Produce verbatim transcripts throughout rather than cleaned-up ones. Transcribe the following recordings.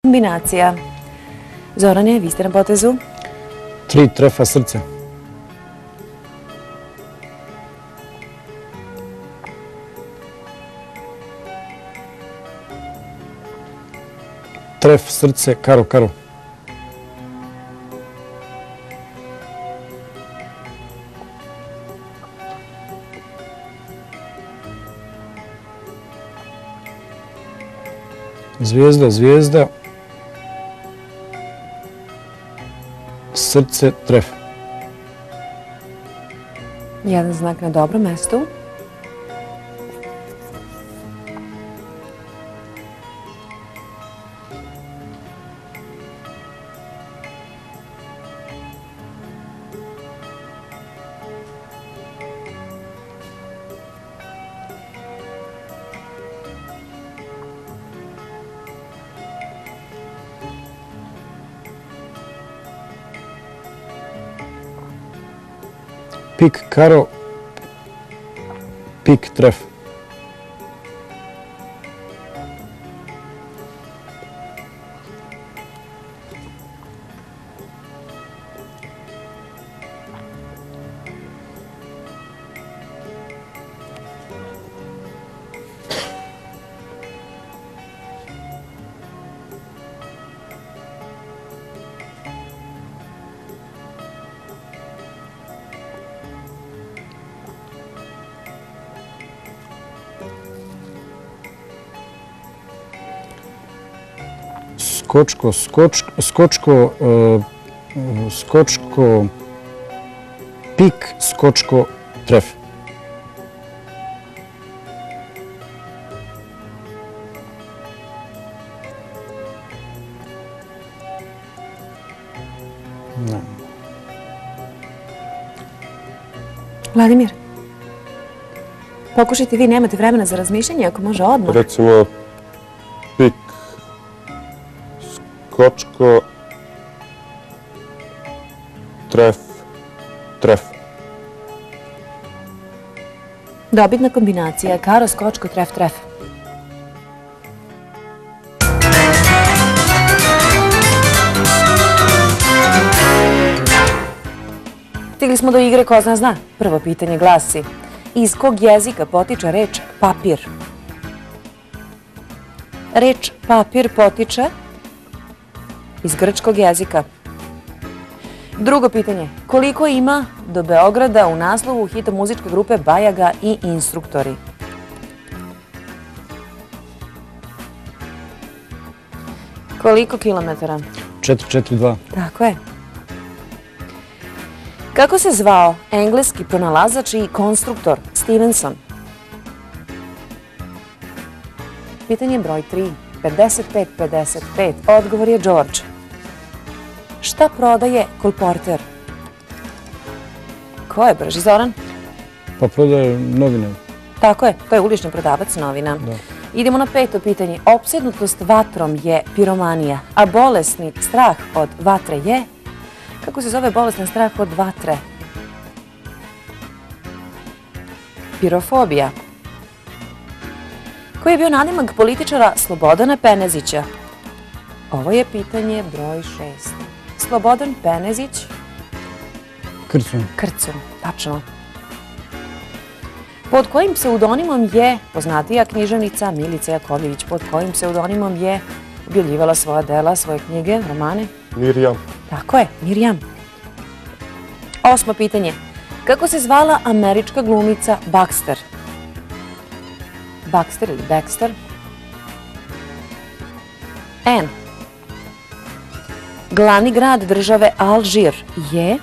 Kombinacija. Zorane, vi ste na potezu. Tri trefa srce. Tref srce, karo, karo. Zvijezda, zvijezda. Srce, tref. Jedan znak na dobrom mestu. Pik, karo, pik, tref. Skočko, skočko, skočko, skočko, pik, skočko, tref. Vladimir, pokušajte vi, nemate vremena za razmišljanje, ako može odmah. Recimo, pik, skočko, tref, tref. Dobitna kombinacija. Karo, skočko, tref, tref. Stigli smo do igre ko zna zna. Prvo pitanje glasi: iz kog jezika potiče reč papir? Reč papir potiče iz grčkog jezika. Drugo pitanje. Koliko ima do Beograda u naslovu hita muzičke grupe Bajaga i Instruktori? Koliko kilometara? Četiri, četiri, dva. Tako je. Kako se zvao engleski pronalazač i konstruktor Stevenson? Pitanje broj tri. pedeset pet pedeset pet. Odgovor je George. Šta prodaje kolporter? Ko je brži, Zoran? Pa prodaje novine. Tako je, to je ulični prodavac novina. Idemo na peto pitanje. Opsednutost vatrom je piromanija, a bolesni strah od vatre je... Kako se zove bolestan strah od vatre? Pirofobija. Koji je bio nadimak političara Slobodana Penezića? Ovo je pitanje broj šest. Slobodan Penezić? Krcun. Krcun, tačno. Pod kojim pseudonimom je poznatija književnica Milica Jakovljević? Pod kojim pseudonimom je objavljivala svoja dela, svoje knjige, romane? Mirjam. Tako je, Mirjam. Osmo pitanje. Kako se zvala američka glumica Baxter? Baxter ili Baxter? N. Glavni grad države Alžir je...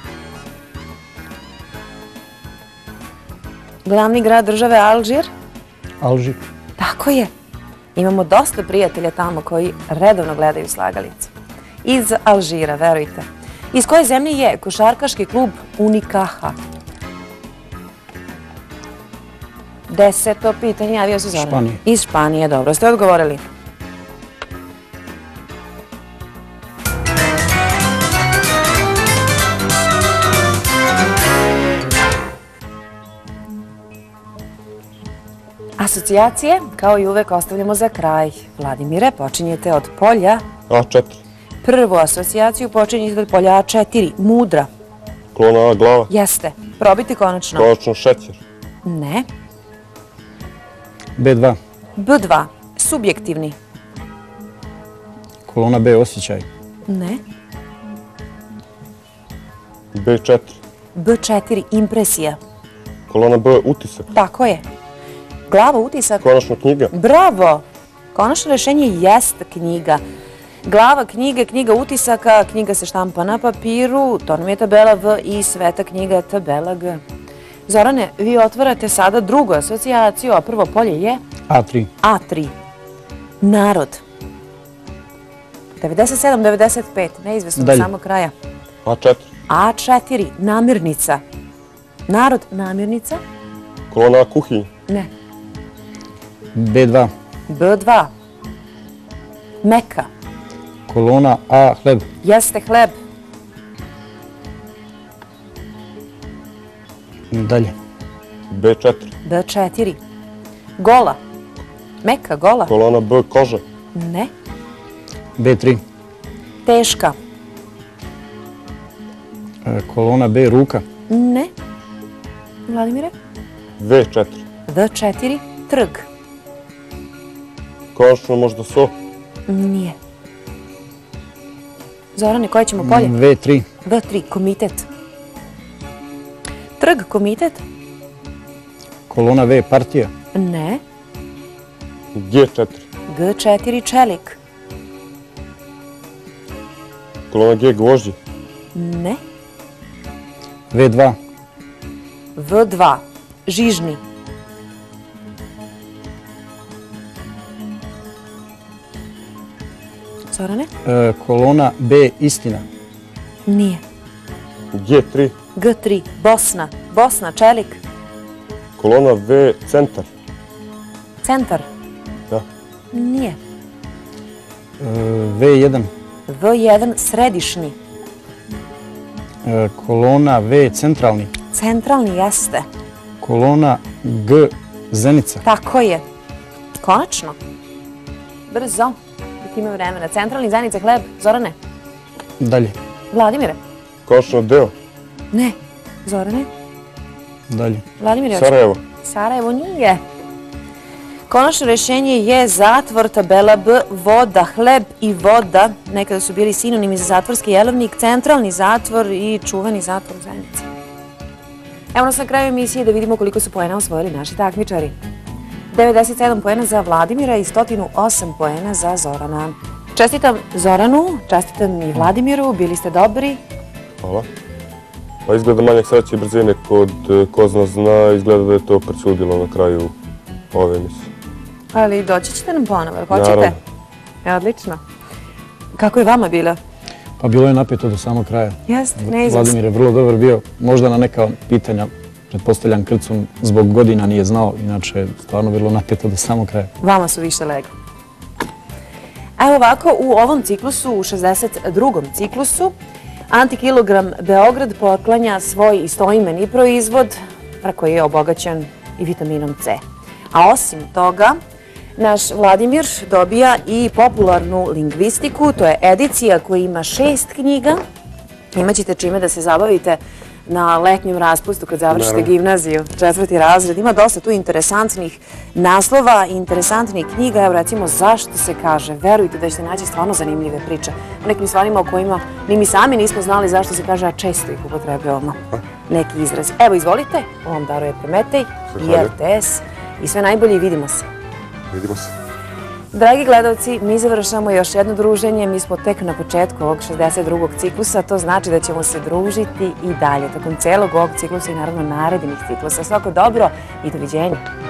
Glavni grad države Alžir? Alžir. Tako je. Imamo dosta prijatelja tamo koji redovno gledaju Slagalicu. Iz Alžira, verujte. Iz koje zemlje je košarkaški klub Unicaja? Deseto pitanje, javio se Zoran. Španije. Iz Španije, dobro ste odgovorili. Asocijacije, kao i uvek, ostavljamo za kraj. Vladimire, počinjete od polja. A četiri. Prvu asocijaciju počinje izgled polja A četiri. Mudra. Kolona A glava. Jeste. Probiti konačno. Konačno šećer. Ne. B dva. B dva. Subjektivni. Kolona B osjećaj. Ne. B četiri. B četiri. Impresija. Kolona B utisak. Tako je. Glava utisak. Konačno knjiga. Bravo! Konačno rešenje jeste knjiga. Glava knjige, knjiga utisaka, knjiga se štampa na papiru, to nam je tabela V i sveta knjiga tabela G. Zorane, vi otvarate sada drugu asocijaciju, a prvo polje je A tri. A tri. Narod. devedeset sedam devedeset pet, neizvesno do Dalje. samog kraja. A četiri. A četiri. Namirnica. Narod, namirnica? Kolona A kuhinja. Ne. B dva. B dva. Meka. Kolona A hleb. Jeste hleb. Dalje. B četiri. B četiri. Gola. Meka, gola. Kolona B koža. Ne. B tri. Teška. E, Kolona B ruka. Ne. Vladimire? V četiri. V četiri. Trg. Konačno možda so. Nije. Zorane, koje ćemo polje? V tri. V tri. Komitet. Trg, komitet? Kolona V partija. Ne. G četiri. G četiri. Čelik. Kolona G gvožđe. Ne. V dva. V dva. Žižni. Zorane? E, Kolona B istina. Nije. G tri. G tri. Bosna. Bosna, čelik. Kolona V centar. Centar. Da. Nije. E, V jedan. V jedan. Središnji. E, Kolona V centralni. Centralni jeste. Kolona G zenica. Tako je. Konačno. Brzo. Dok ima vremena. Centralni, zajednica, hleb. Zorane? Dalje. Vladimire? Konačno deo. Ne. Zorane? Dalje. Vladimire? Sarajevo. Sarajevo nije. Konačno rešenje je zatvor, tabela B, voda, hleb i voda. Nekada su bili sinonimi za zatvorski jelovnik, centralni zatvor i čuveni zatvor u Zenici. Evo nas na kraju emisije da vidimo koliko su poena osvojili naši takmičari. devedeset sedam poena za Vladimira i sto osam poena za Zorana. Čestitam Zoranu, čestitam i Vladimiru, bili ste dobri. Hvala. Pa izgleda manjak sreće i brzine kod eh, ko zna zna, izgleda da je to presudilo na kraju ove emisije. Ali doći ćete nam ponovo, jel hoćete? Naravno. E, odlično. Kako je vama bilo? Pa bilo je napeto do samog kraja. Jeste, neizvesno. Vladimir je vrlo dobar bio. Možda na neka pitanja, pretpostavljam Krcun, zbog godina nije znao. Inače je stvarno bilo napeto do samog kraja. Vama su više legli. Evo ovako, u ovom ciklusu, u šezdeset drugom ciklusu, Antikilogram Beograd poklanja svoj istoimeni proizvod koji je obogaćen i vitaminom C. A osim toga, naš Vladimir dobija i popularnu lingvistiku, to je edicija koja ima šest knjiga. Imaćete čime da se zabavite na letnjem raspustu kad završite gimnaziju, četvrti razred. Ima dosta tu interesantnih naslova i interesantnih knjiga. Evo recimo Zašto se kaže. Verujte da ćete naći stvarno zanimljive priče o nekim stvarima o kojima ni mi sami nismo znali zašto se kaže, a često ih upotrebljavamo neki izraz. Evo izvolite, on vam daruje Prometej i R T S i sve najbolje i vidimo se. Vidimo se. Dragi gledalci, mi završamo još jedno druženje. Mi smo tek na početku ovog šezdeset drugog ciklusa. To znači da ćemo se družiti i dalje tokom celog ovog ciklusa i naravno narednih ciklusa. Svako dobro i doviđenja.